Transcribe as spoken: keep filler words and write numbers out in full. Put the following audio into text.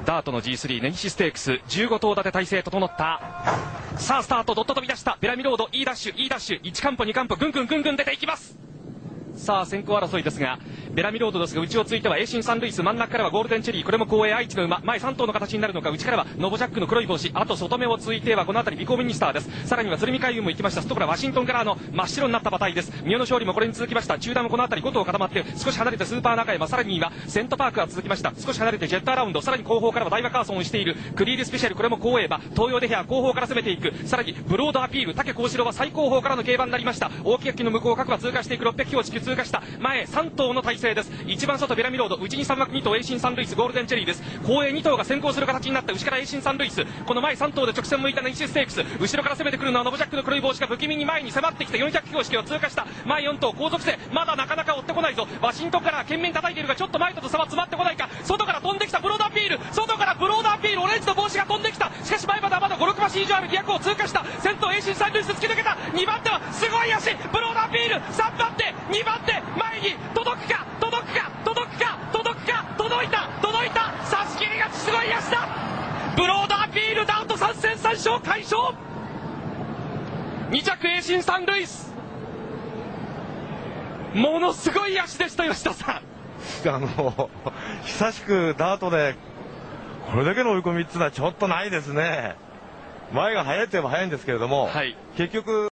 ダートの ジースリー 根岸ステークスじゅうご頭立て体制整った。さあスタート、ドット飛び出したベラミロード、 E ダッシュ E ダッシュ、いちカンポにカンポ、ぐんぐんぐんぐん出ていきます。さあ先行争いですが、ベラミロードですが内をついてはエイシンサンルイス、真ん中からはゴールデンチェリー、これも後衛愛知の馬、前さん頭の形になるのか、内からはノボジャックの黒い帽子、あと外目をついてはこの辺りビコミニスターです。さらには鶴見海運も行きました。外からワシントンカラーの真っ白になった馬体です。三代の勝利もこれに続きました。中段もこの辺りご頭固まって少し離れてスーパー中山、さらにはセントパークが続きました。少し離れてジェッターラウンド、さらに後方からはダイワカーソンをしているクリールスペシャル、これも後衛馬、東洋デヘア後方から攻めていく。さらにブロードアピール、竹幸四郎は最後方からの競馬になりました。大木垣の向こう各馬通過していく。ろっぴゃくキロ地区通過した前さん頭の体制です。一番外ベラミロード、内にさん枠に頭エイシンサンルイス、ゴールデンチェリーです。後衛に頭が先行する形になった。内からエイシンサンルイス、この前さん頭で直線向いた根岸ステークス、後ろから攻めてくるのはノボジャックの黒い帽子が不気味に前に迫ってきてよんひゃく標識を通過した。前よん頭後続性まだなかなか追ってこないぞ。ワシントンから懸命に叩いているがちょっと前とと差は詰まってこないか。外から飛んできたブロードアピール、外からブロードアピール、オレンジの帽子が飛んできた。しかし前まではまだご、ろく馬身以上あるにひゃくを通過した。先頭エイシンサンルイス突き抜けた。にばん手はすごい足、ブロードアピール、さんばん手、にばん手、前に届くか届くか届くか届くか、届いた届いた、差し切りがすごい足だ。ブロードアピール、ダウトさん戦さん勝快勝。に着エイシンサンルイス、ものすごい足でした吉田さん。 あの久しくダートでこれだけの追い込みっていうのはちょっとないですね。前が速いといえば速いんですけれども、 はい、 結局